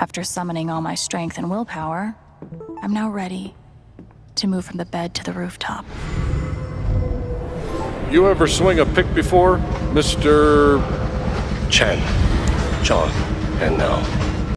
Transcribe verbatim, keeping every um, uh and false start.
After summoning all my strength and willpower, I'm now ready to move from the bed to the rooftop. You ever swing a pick before, Mister Chen, John, and now